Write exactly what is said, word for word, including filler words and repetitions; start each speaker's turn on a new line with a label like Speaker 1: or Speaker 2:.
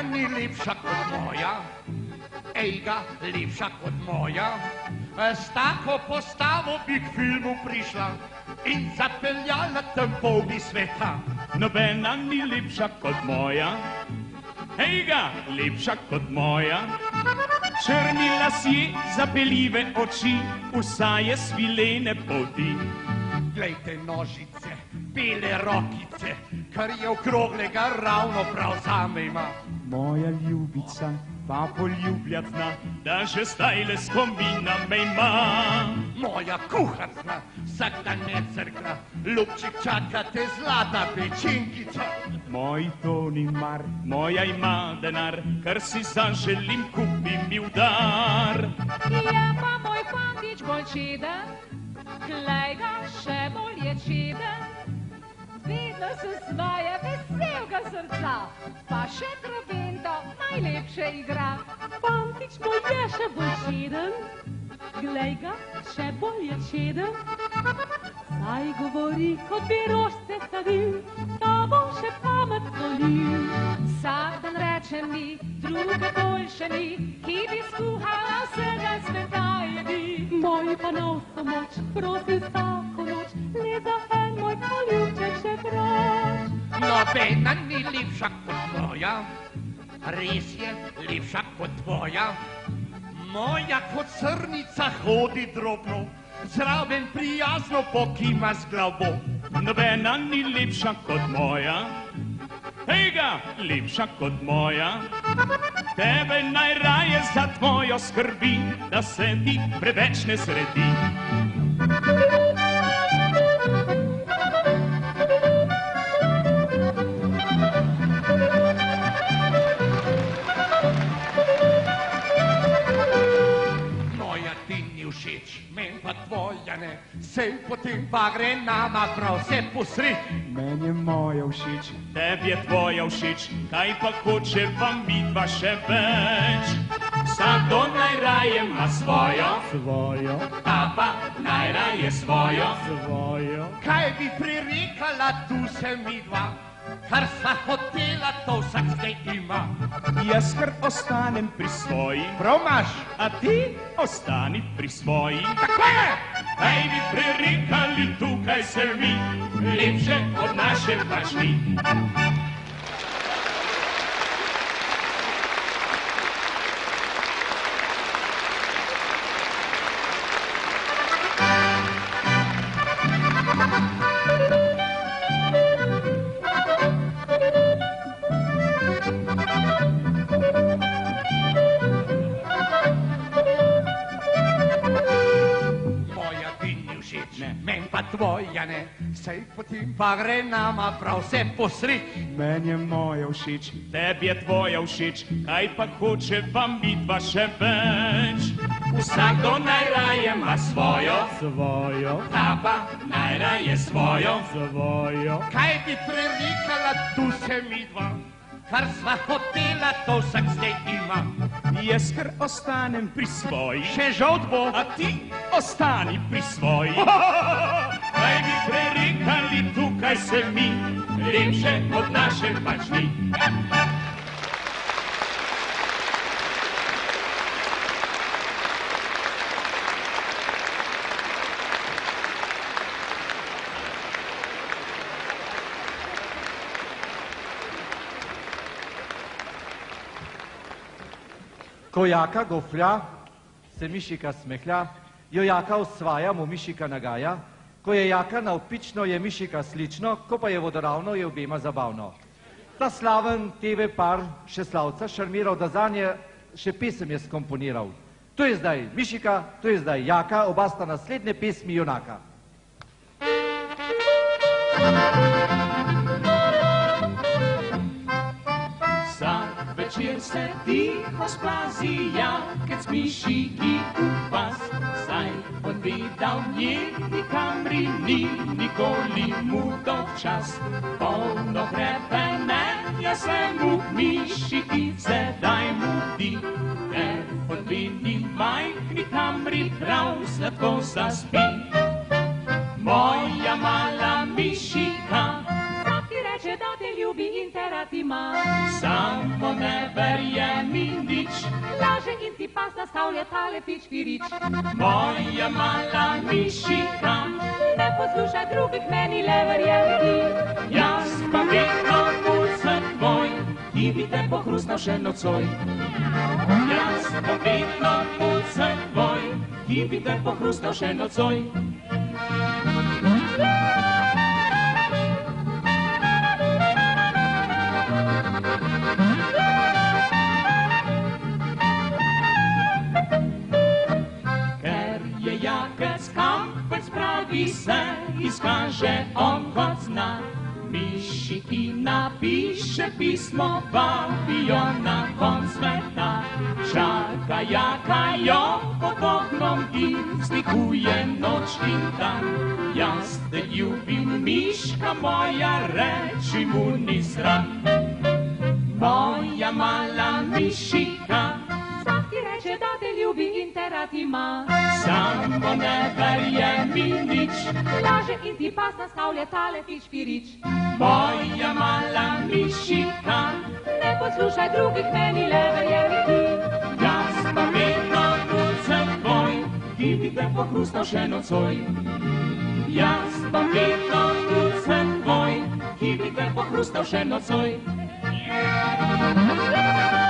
Speaker 1: Nobena ni lepša kot moja, ejga, lepša kot moja. S tako postavo bi k filmu prišla in zapeljala tam polni sveta.
Speaker 2: Nobena ni lepša kot moja, ejga, lepša kot moja. Črni lasje, zapeljive oči, vsa je svilene poti.
Speaker 1: Glejte nožice, bele rokice, kar je okroglega ravno prav zame ima.
Speaker 2: Moja ljubica, pa poljubljatna, da že stajle spomina me ima.
Speaker 1: Moja kuharca, vsak dan ne crkla, ljubček čaka te zlata pečenkica.
Speaker 2: Moj Toni mar, moja ima denar, kar si zaželim, kupi mi v dar.
Speaker 3: Je pa moj fantič bolj čeden, glej ga, še bolj je čeden. Vedno se smaje veselega srca, pa še trobento najlepše igra.
Speaker 4: Fantič moj je še bolj čeden, glej ga, še bolj je čeden. Saj govori, kot bi rožce sadil, da bo še pamet dolil.
Speaker 3: Vsak dan reče mi, druga boljše ni, ki bi skuhala vsega sveta jedi.
Speaker 4: Moj pa na vso moč, prosim vsako noč, le za en moj poljubček še proč.
Speaker 1: Nobena ni lepša kot moja, res je lepša kot tvoja. Moja kot srnica hodi drobno, zraven prijazno pokima z glavo.
Speaker 2: Nobena ni lepša kot moja, ejga, lepša kot moja. Tebe najraje za tvojo skrbi, da se ti preveč ne sredi.
Speaker 1: Men pa tvoja ne, sej potem pa gre nama prav vse posred.
Speaker 2: Meni je moja všeč, tebi je tvoja všeč, kaj pa hoče vam midva še več. Vsakdo najraje ima svojo, svojo, ta pa najraje svojo, svojo.
Speaker 1: Kaj bi prirekala tu se midva, kar sva hotela, to vsak zdaj ima.
Speaker 2: Jaz kar ostanem pri svoji,
Speaker 1: prav imaš,
Speaker 2: a ti ostani pri svoji.
Speaker 1: Tako je!
Speaker 2: Kaj bi prerekali tukaj se mi, lepše od naše pač ni.
Speaker 1: Men pa tvoja ne, sej potem pa gre nama prav vse posred.
Speaker 2: Meni je moja všeč, tebi je tvoja všeč, kaj pa hoče vam midva še več. Vsakdo najraje ima svojo, svojo, ta pa najraje svojo, svojo.
Speaker 1: Kaj bi prerekala tu se midva, kar sva hotela, to vsak zdaj ima.
Speaker 2: Jaz kar ostanem pri svoji,
Speaker 1: še žal bo,
Speaker 2: a ti ostani pri svoji. Kaj bi prerekali tukaj se mi, lepše od naše pač ni.
Speaker 5: Ko jaka goflja, se mišika smehlja, jo jaka osvaja, mu mišika nagaja. Ko je jaka navpično, je mišika slično, ko pa je vodoravno, je obema zabavno. Ta slaven te ve par še slavca šarmiral, da zanje še pesem je skomponiral. Tu je zdaj mišika, tu je zdaj jaka, oba sta naslednje pesmi junaka.
Speaker 2: Večer se tiho splazi jakec mišiki v pas, saj on bi dal njeni kamri, ni nikoli mu dolgčas. Polno hrepenenja se mu mišiki sedaj mudi, ker on bi ni majhni kamri prav sladko zaspi. Moja mala mišika,
Speaker 3: vsak ti reče, da te ljubi in te rad rad ima.
Speaker 2: Samo ne verjemi nič,
Speaker 3: Laže in ti pas nastavlja tale fič firič.
Speaker 2: moja mala mišika.
Speaker 3: Ne poslušaj drugih, meni le verjemi ti.
Speaker 2: Jaz pa vedno mucem tvoj, ki bi te pohrustal še nocoj. Jaz pa vedno mucem tvoj, ki bi te pohrustal še nocoj. Ker je jakec kampec, pravi se, izkaže on kot zna. Miši, ki napiše pismo, vabijo na konc sveta. Čaka, jakajo pod oknom in vzdihuje noč in dan. Jaz te ljubim, miška moja, reči mu ni sram. Moja mala mišika,
Speaker 3: Vsak ti reče, da te ljubi in te rad ima.
Speaker 2: samo ne verjemi nič.
Speaker 3: Laže in ti pas nastavlja tale fič firič.
Speaker 2: Moja mala mišika,
Speaker 3: Ne poslušaj drugih, meni le verjemi ti.
Speaker 2: jaz pa vedno mucem tvoj, ki bi te pohrustal še nocoj. Jaz pa vedno mucem tvoj, ki bi te pohrustal še nocoj.